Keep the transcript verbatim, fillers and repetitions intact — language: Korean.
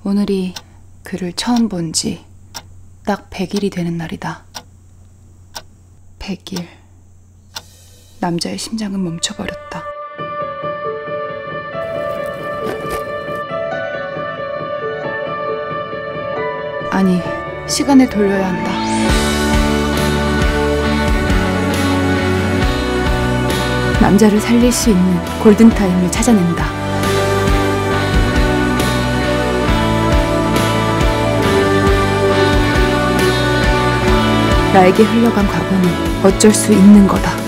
오늘이 그를 처음 본 지 딱 백 일이 되는 날이다. 백 일. 남자의 심장은 멈춰버렸다. 아니, 시간을 돌려야 한다. 남자를 살릴 수 있는 골든타임을 찾아낸다. 나에게 흘러간 과거는 어쩔 수 있는 거다.